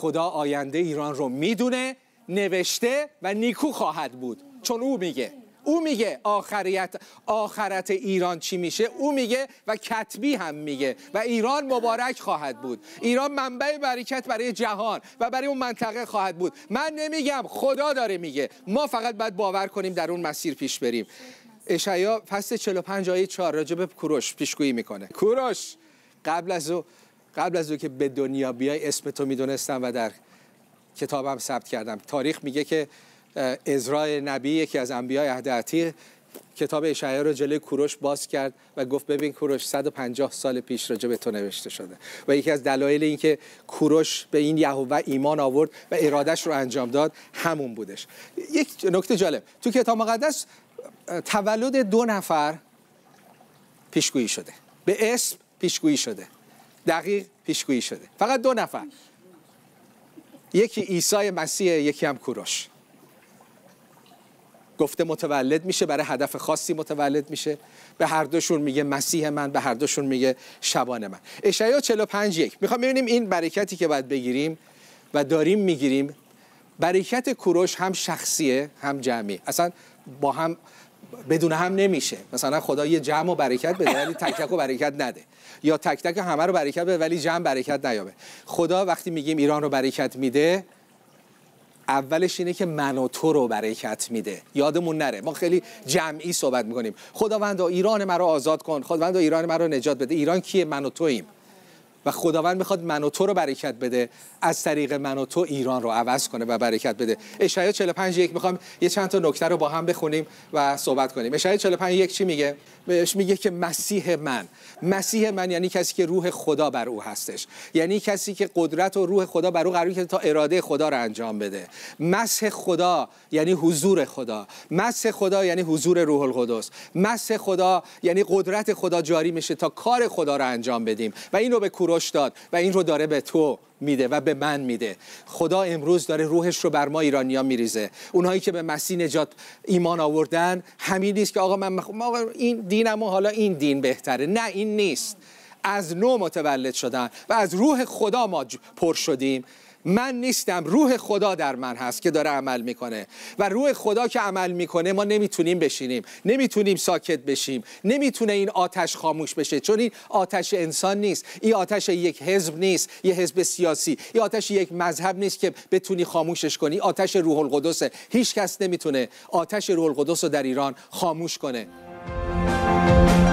خدا آینده ایران رو میدونه، نوشته و نیکو خواهد بود، چون او میگه آخرت ایران چی میشه، او میگه و کتبی هم میگه و ایران مبارک خواهد بود. ایران منبع برکت برای جهان و برای اون منطقه خواهد بود. من نمیگم، خدا داره میگه، ما فقط باید باور کنیم در اون مسیر پیش بریم. اشعیا فصل 45 آیه 4 راجع به کوروش پیشگویی میکنه. کوروش قبل از او که به دنیا بیای اسم تو میدونستم و در کتابم ثبت کردم. تاریخ میگه که عزرا نبی، یکی از انبیای عهد عتیق، کتاب اشعیا رو جلوی کوروش باز کرد و گفت ببین کوروش 150 سال پیش راجع به تو نوشته شده. و یکی از دلایل این که کوروش به این یهوه ایمان آورد و ارادش رو انجام داد همون بودش. یک نکته جالب تو کتاب مقدس، تولد 2 نفر پیشگویی شده، به اسم پیشگویی شده، دقیق پیشگویی شده. فقط 2 نفر، یکی عیسی مسیح، یکی هم کوروش. گفته متولد میشه، برای هدف خاصی متولد میشه. به هر دوشون میگه مسیح من، به هر دوشون میگه شبان من. اشعیا 45:1 میخوام ببینیم این برکتی که باید بگیریم و داریم میگیریم، برکت کوروش هم شخصیه هم جمعی، اصلا با هم بدون هم نمیشه. مثلا خدا یه جمع و برکت بده ولی تک تک و برکت نده، یا تک تک همه رو برکت بده ولی جمع برکت نیابه. خدا وقتی میگیم ایران رو برکت میده، اولش اینه که من و تو رو برکت میده. یادمون نره، ما خیلی جمعی صحبت میکنیم. خداوندا ایران مرا آزاد کن، خداوندا ایران مرا نجات بده. ایران کیه؟ من و توییم و خداوند میخواد من و تو رو برکت بده، از طریق من و تو ایران رو عوض کنه و برکت بده. اشعیا 45:1 میخوام یه چند تا نکته رو با هم بخونیم و صحبت کنیم. اشعیا 45:1 چی میگه؟ بهش میگه که مسیح من یعنی کسی که روح خدا بر او هستش، یعنی کسی که قدرت و روح خدا بر او قرار کرده تا اراده خدا رو انجام بده. مسح خدا یعنی حضور خدا، مسح خدا یعنی حضور روح القدس، مسح خدا یعنی قدرت خدا جاری میشه تا کار خدا رو انجام بدیم و اینو به کوروش داد و این رو داره به تو میده و به من میده. خدا امروز داره روحش رو بر ما ایرانی‌ها میریزه. اونهایی که به مسیح نجات ایمان آوردن، همین نیست که آقا این دینم و حالا این دین بهتره. نه، این نیست. از نو متولد شدن و از روح خدا ما پر شدیم. من نیستم، روح خدا در من هست که داره عمل میکنه و روح خدا که عمل میکنه ما نمیتونیم بشینیم، نمیتونیم ساکت بشیم، نمیتونه این آتش خاموش بشه، چون این آتش انسان نیست، این آتش یک حزب نیست، یه حزب سیاسی، این آتش یک مذهب نیست که بتونی خاموشش کنی. آتش روح القدسه. هیچ کس نمیتونه آتش روح القدس رو در ایران خاموش کنه.